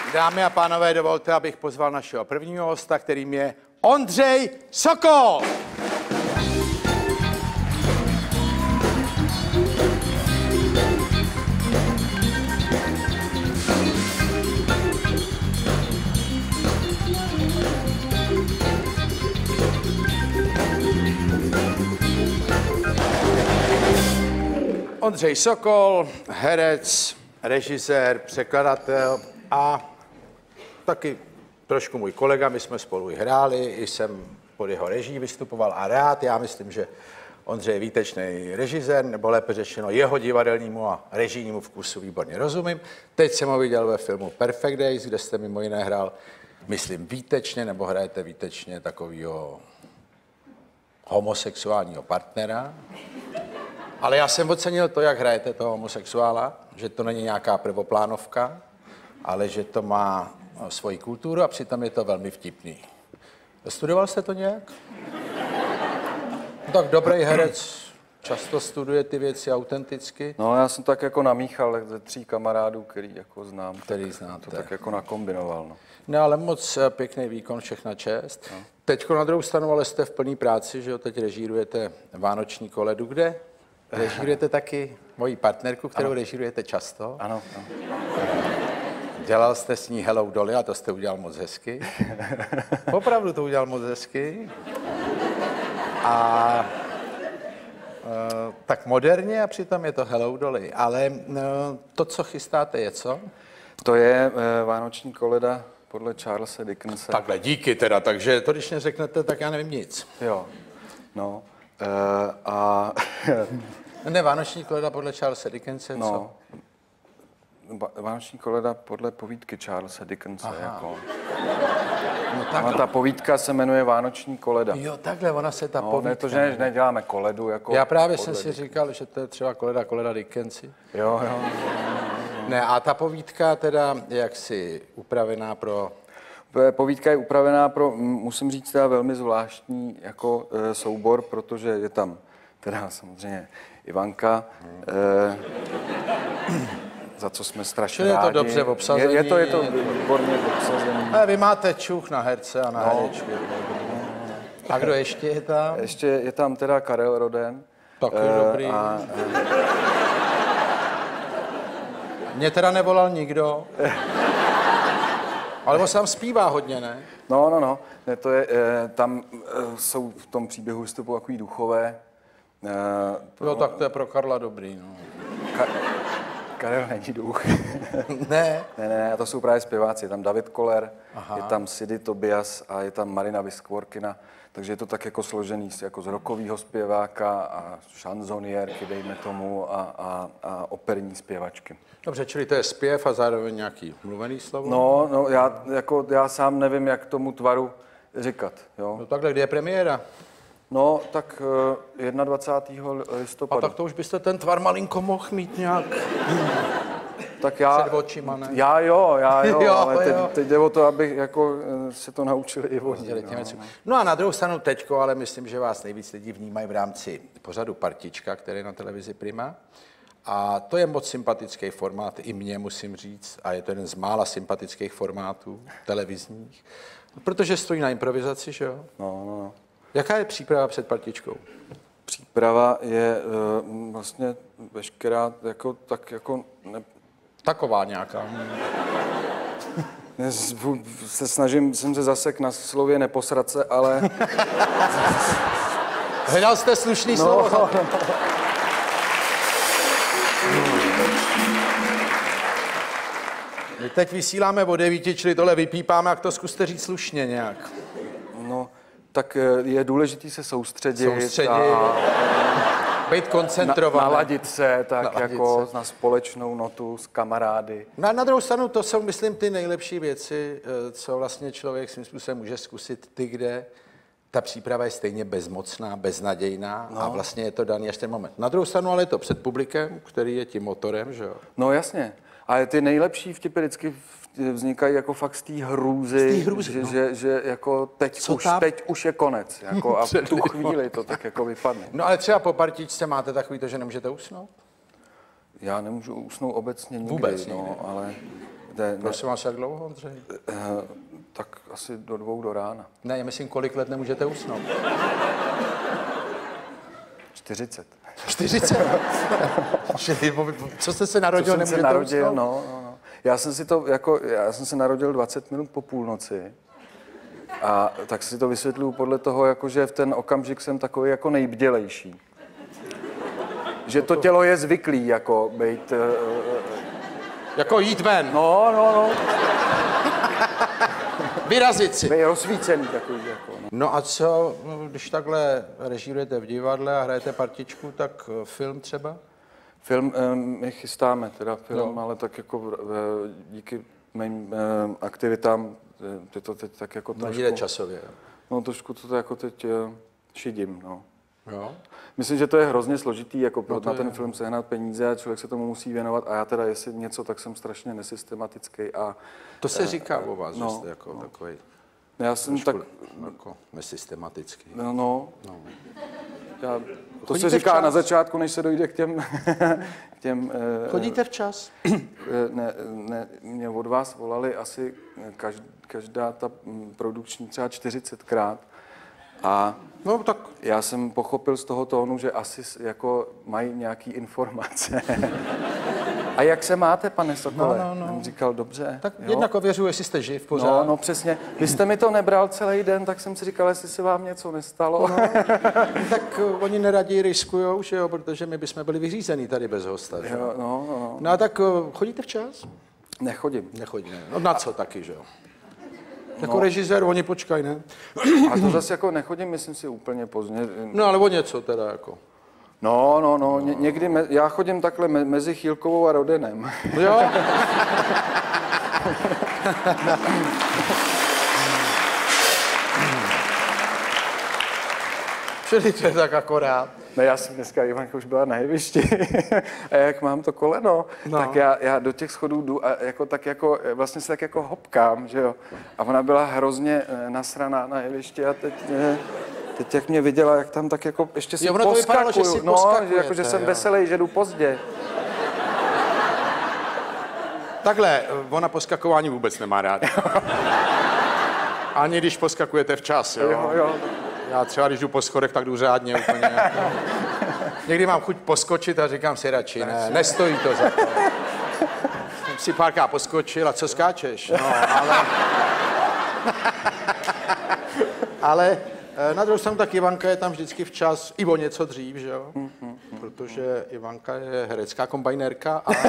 Dámy a pánové, dovolte, abych pozval našeho prvního hosta, kterým je Ondřej Sokol. Ondřej Sokol, herec, režisér, překladatel a taky trošku můj kolega, my jsme spolu i hráli, jsem pod jeho režii vystupoval a rád. Já myslím, že Ondřej je výtečný režisér, nebo lépe řečeno jeho divadelnímu a režijnímu vkusu výborně rozumím. Teď jsem ho viděl ve filmu Perfect Days, kde jste mimo jiné hrál, myslím, výtečně, nebo hrajete výtečně takovýho homosexuálního partnera. Ale já jsem ocenil to, jak hrajete toho homosexuála, že to není nějaká prvoplánovka, ale že to má svoji kulturu a přitom je to velmi vtipný. Studoval jste to nějak? No, tak dobrý herec často studuje ty věci autenticky. No, já jsem tak jako namíchal ze 3 kamarádů, který jako znám. Který znáte. To tak jako nakombinoval, no. No, ale moc pěkný výkon, všechna čest. No. Teďko na druhou stranu, ale jste v plný práci, že jo, teď režírujete Vánoční koledu, kde? Režírujete taky moji partnerku, kterou režírujete často. Ano. Dělal jste s ní Hello Dolly a to jste udělal moc hezky. Opravdu to udělal moc hezky. A tak moderně a přitom je to Hello Dolly. Ale to, co chystáte, je co? To je Vánoční koleda podle Charlesa Dickense. Takhle, díky teda, takže to, když neřeknete, tak já nevím nic. Jo, no. Ne, Vánoční koleda podle Charlesa Dickense, no, co? Vánoční koleda podle povídky Charlesa Dickense, jako. No, takhle. Ta povídka se jmenuje Vánoční koleda. Jo, takhle, ona se ta No, povídka. ne to, že neděláme koledu, jako. Já právě jsem si říkal, že to je třeba koleda Dickensi. Jo. Ne, a ta povídka teda jaksi upravená pro... Povídka je upravená pro, musím říct, teda velmi zvláštní jako soubor, protože je tam teda samozřejmě Ivanka, za co jsme strašně rádi. Je to dobře obsazený. Je to výborně obsazený. Ale vy máte čuch na herce a na herečky. A kdo ještě je tam? Ještě je tam teda Karel Roden. Taky dobrý. Mě teda nevolal nikdo. Ale on sám zpívá hodně, ne? No. Ne, to je, tam jsou v tom příběhu vystupují takový duchové. Jo, tak to je pro Karla dobrý, no. Karel není duch. Ne, to jsou právě zpěváci. Je tam David Koller, je tam Sidy Tobias a je tam Marina Vyskvorkina. Takže je to tak jako složený jako z rockového zpěváka a šanzoniérky, dejme tomu, a operní zpěvačky. Dobře, čili to je zpěv a zároveň nějaký mluvený slovo? No, já sám nevím, jak tomu tvaru říkat, jo. No takhle, kdy je premiéra? No, tak 21. listopadu. A tak to už byste ten tvar malinko mohl mít nějak tak já, před očima, ne? Já jo, Jo, ale jo. teď jde o to, abych jako se to naučili i oni. No a na druhou stranu teďko, ale myslím, že vás nejvíc lidí vnímají v rámci pořadu Partička, který je na televizi Prima. A to je moc sympatický formát, i mě musím říct, a je to jeden z mála sympatických formátů televizních, protože stojí na improvizaci, že jo? No. Jaká je příprava před Partičkou? Příprava je vlastně veškerá jako tak jako... Taková nějaká. Jsem se zasek na slově neposrat se, ale... Hledal jste slušný slovo. My teď vysíláme o 9, čili tohle vypípáme, jak to zkuste říct slušně nějak. No, tak je důležitý se soustředit. Být koncentrovaný. Naladit se, na společnou notu s kamarády. Na druhou stranu to jsou, myslím, ty nejlepší věci, co vlastně člověk svým způsobem může zkusit, ty, kde ta příprava je stejně bezmocná, beznadějná a vlastně je to daný až ten moment. Na druhou stranu ale je to před publikem, který je tím motorem, že jo? No jasně. Ale ty nejlepší vtipy vždycky vznikají jako fakt z té hrůzy, že jako teď už je konec. Jako a v tu chvíli to tak jako vypadne. No ale třeba po Partičce máte takový to, že nemůžete usnout? Já nemůžu usnout obecně nikdy, Vůbec nikdy. No, ale Prosím vás, jak dlouho, Ondřej? Tak asi do 2 do rána. Ne, já myslím, kolik let nemůžete usnout. 40. 40? Co jste se narodil, nemůžete usnout? No. Já jsem se narodil 20 minut po půlnoci. A tak si to vysvětluju podle toho, jako, že v ten okamžik jsem takový jako nejbdělejší. Že to tělo je zvyklý, jako být... Jako jít ven. No. Vyrazit si. Být rozsvícený takový, jako. No a co, když takhle režírujete v divadle a hrajete partičku, tak film třeba? Film my chystáme, teda film, ale tak jako díky mým aktivitám je to teď tak jako trošku... Nejde časově. No trošku to jako teď šidím, no. Jo? Myslím, že to je hrozně složitý, jako na ten film sehnat peníze a člověk se tomu musí věnovat a já teda, jestli něco, tak jsem strašně nesystematický a... To se říká o vás, že jste jako takový... Já jsem tak... Jako nesystematický. No. To se říká na začátku, než se dojde k těm Chodíte včas? Ne, mě od vás volali asi každá ta produkční třeba 40krát. A no, tak já jsem pochopil z toho tónu, že asi jako mají nějaký informace. A jak se máte, pane Sokole? No. Jsem říkal, dobře. Tak jednak ověřuji, jestli jste živ pořád. No, přesně. Vy jste mi to nebral celý den, tak jsem si říkal, jestli se vám něco nestalo. No, tak oni neradí riskujou, že jo, protože my bychom byli vyřízení tady bez hosta. Že? Jo, no. No a tak chodíte včas? Nechodím. Nechodíme. No na co taky, že jo? Jako režisér, oni počkají, ne? A to zase jako nechodím, myslím si, úplně pozdě. No ale o něco teda jako. No, někdy, já chodím takhle mezi Chýlkovou a Rodenem. Jo? Čili to je tak akorát. No já jsem dneska, Ivanka už byla na jevišti a jak mám to koleno, tak já do těch schodů jdu a vlastně se tak jako hopkám, že jo. A ona byla hrozně nasraná na jevišti a teď jak mě viděla, jak tam tak jako ještě si poskakuju. Že jsem veselý, že jdu pozdě. Takhle, ona poskakování vůbec nemá rád. Ani když poskakujete včas, jo. Jo. Já třeba, když jdu po schodech, tak jdu řádně úplně. Někdy mám chuť poskočit a říkám si radši, ne, nestojí to za to. Jsem si párkrát poskočil a co skáčeš? No, ale na druhou stranu tak Ivanka je tam vždycky včas, i o něco dřív, že jo? Protože Ivanka je herecká kombajnérka a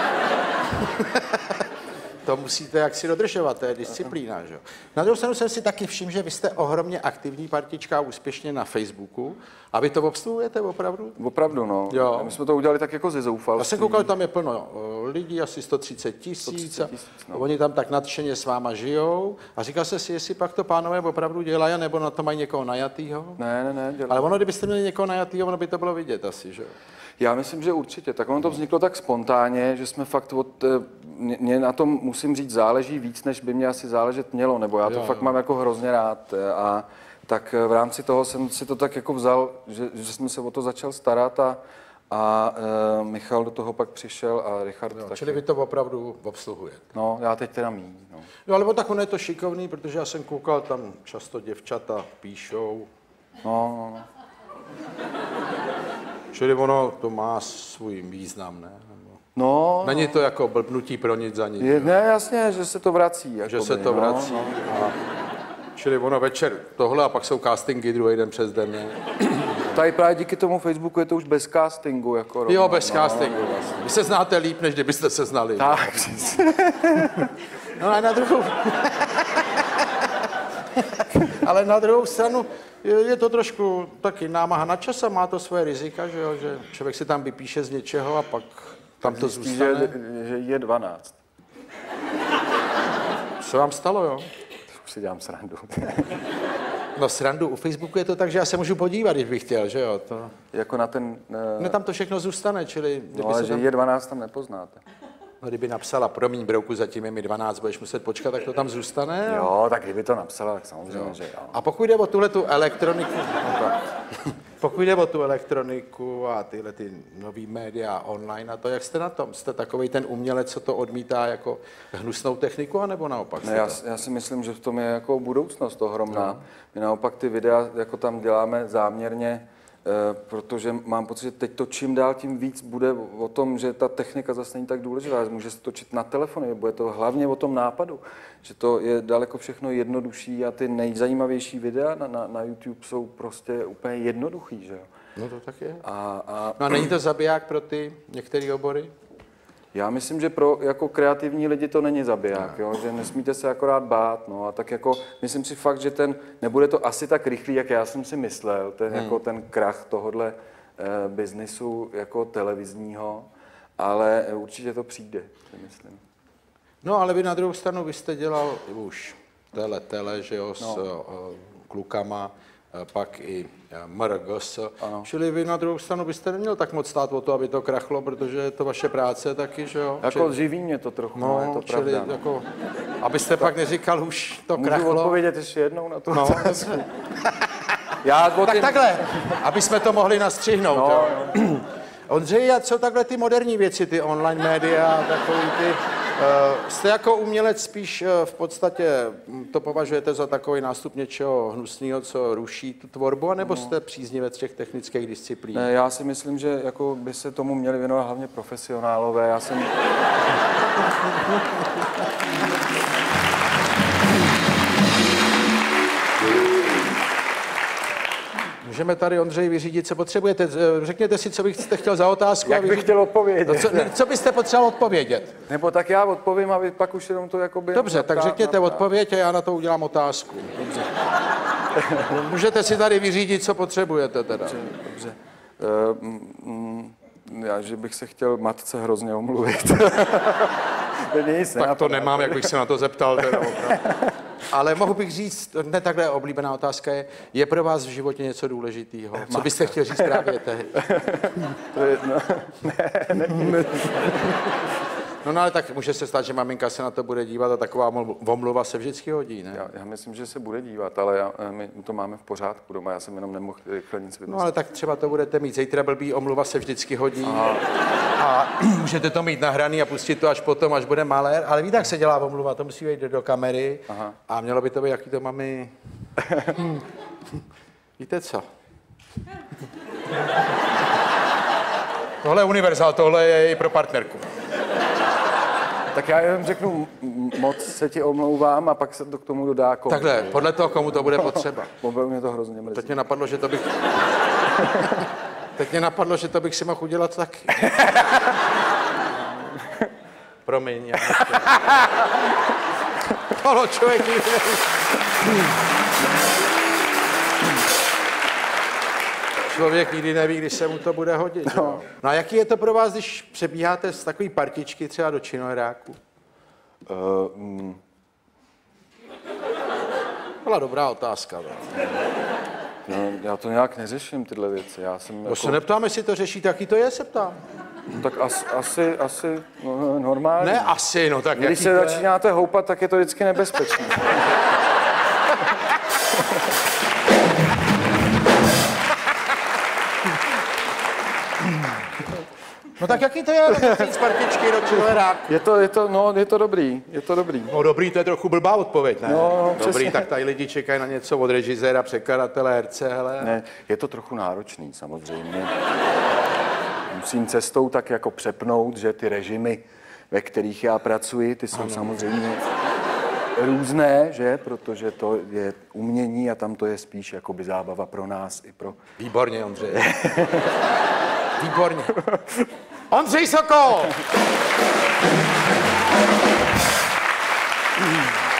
to musíte jaksi dodržovat, to je disciplína, že jo? Na druhou stranu jsem si taky všiml, že vy jste ohromně aktivní partička úspěšně na Facebooku a vy to obsluhujete opravdu? Opravdu, no. Jo. My jsme to udělali tak jako ze zoufalství. Já jsem koukal, tam je plno lidí, asi 130 000. No. Oni tam tak nadšeně s váma žijou a říkal jsi si, jestli pak to pánové opravdu dělají, nebo na to mají někoho najatýho? Ne, dělají. Ale ono, kdybyste měli někoho najatýho, ono by to bylo vidět asi, že jo? Já myslím, že určitě. Tak ono to vzniklo tak spontánně, že jsme fakt mě na tom, musím říct, záleží víc, než by mě asi záležet mělo, nebo já to fakt mám jako hrozně rád. A tak v rámci toho jsem si to tak jako vzal, že jsem se o to začal starat a Michal do toho pak přišel a Richard taky. Čili vy to opravdu obsluhujete. No, já teď teda míň. No. No, ale tak ono je to šikovný, protože já jsem koukal, tam často děvčata píšou. No. Čili ono to má svůj význam, ne? No. Není to jako blbnutí pro nic za nic. Ne, jasně, že se to vrací. Že se to vrací. No. Čili ono večer tohle a pak jsou castingy druhý den přes den, ne? Tady právě díky tomu Facebooku je to už bez castingu. Jako jo, bez castingu vlastně. Vy se znáte líp, než kdybyste se znali. Tak, přesně. No a na druhou... Ale na druhou stranu je to trošku taky námaha na čas a má to svoje rizika, že jo? Že člověk si tam vypíše z něčeho a pak tam to zůstane. Že je 12. Co vám stalo, jo? Už si dělám srandu. No srandu, u Facebooku je to tak, že já se můžu podívat, když bych chtěl, že jo? To... Jako na ten... No tam to všechno zůstane, čili... No ale že je 12 tam nepoznáte. No kdyby napsala, promiň brouku, zatím je mi 12, budeš muset počkat, tak to tam zůstane. Jo, tak kdyby to napsala, tak samozřejmě, že jo. A pokud jde o tuhletu elektroniku, no tak. Pokud jde o tu elektroniku a tyhle ty nový média online a to, jak jste na tom? Jste takovej ten umělec, co to odmítá jako hnusnou techniku, anebo naopak? Ne, já si myslím, že v tom je jako budoucnost ohromná. No. My naopak ty videa jako tam děláme záměrně, protože mám pocit, že teď to čím dál tím víc bude o tom, že ta technika zase není tak důležitá. Může se točit na telefony, bude to hlavně o tom nápadu. Že to je daleko všechno jednodušší a ty nejzajímavější videa na YouTube jsou prostě úplně jednoduchý, že jo? No to tak je. No a není to zabiják pro ty některé obory? Já myslím, že pro jako kreativní lidi to není zabiják, jo? Že nesmíte se akorát bát, no a tak jako myslím si fakt, že nebude to asi tak rychlý, jak já jsem si myslel, jako ten krach tohodle biznisu jako televizního, ale určitě to přijde, si myslím. No ale vy na druhou stranu, vy jste dělal už tele, že jo, s klukama, pak i MRGS, čili vy na druhou stranu byste neměl tak moc stát o to, aby to krachlo, protože je to vaše práce taky, že jo? Jako živí mě to trochu, no, je to čili pravda. Jako, abyste pak neříkal, už to krachlo. Můžu odpovědět ještě jednou na to? No. Tak takhle, aby jsme to mohli nastřihnout. No. Ondřej, a co takhle ty moderní věci, ty online média, takový ty... Jste jako umělec spíš v podstatě, to považujete za takový nástup něčeho hnusného, co ruší tu tvorbu, anebo jste příznivec těch technických disciplín? Ne, já si myslím, že jako by se tomu měli věnovat hlavně profesionálové. Já jsem... Můžeme tady, Ondřej, vyřídit, co potřebujete. Řekněte si, co byste chtěl za otázku. Jak bych chtěl odpovědět? Co byste potřeboval odpovědět? Nebo tak já odpovím a vy pak už jenom to jakoby... Dobře, tak řekněte odpověď a já na to udělám otázku. Dobře. Můžete si tady vyřídit, co potřebujete teda. Dobře. Já, že bych se chtěl matce hrozně omluvit. Tak to nemám, jak bych se na to zeptal. Teda, ale mohu bych říct, ne takhle oblíbená otázka je pro vás v životě něco důležitého? Co byste chtěl říct právě tehdy? Ne. No ale tak může se stát, že maminka se na to bude dívat a taková omluva se vždycky hodí, ne? Já myslím, že se bude dívat, ale my to máme v pořádku doma, já jsem jenom nemohl rychle nic vymyslet. No ale tak třeba to budete mít zítra blbý, omluva se vždycky hodí. A můžete to mít nahraný a pustit to až potom, až bude malér, ale víte, jak se dělá omluva, to musí jít do kamery. A mělo by to být, jaký to mami... Víte co? Tohle je univerzál, tohle je i pro partnerku. Tak já jenom řeknu, moc se ti omlouvám a pak se to k tomu dodá komu. Takhle, podle toho, komu to bude potřeba. Mě to hrozně mrzí. Teď mě napadlo, že to bych si mohl udělat taky. Promiň. Tohle člověk Člověk nikdy neví, když se mu to bude hodit. No a jaký je to pro vás, když přebíháte z takové partičky třeba do činoheráku? Byla dobrá otázka. No, já to nějak neřeším, tyhle věci. To se neptám, jestli to řešíte, jaký to je, se ptám. Tak asi normálně. Ne asi, no tak když se začínáte houpat, tak je to vždycky nebezpečné. No tak jaký to je, z partičky do činoheráku? Je to dobrý. No dobrý, to je trochu blbá odpověď, ne? No, dobrý, přesně. tak tady lidi čekají na něco od režiséra, překladatele, herce, hele. Ne, je to trochu náročný, samozřejmě. Musím cestou tak jako přepnout, že ty režimy, ve kterých já pracuji, ty jsou samozřejmě různé, že? Protože to je umění a tam to je spíš jakoby zábava pro nás i pro... Výborně, Ondřej. Výborně. Ondřej Sokol!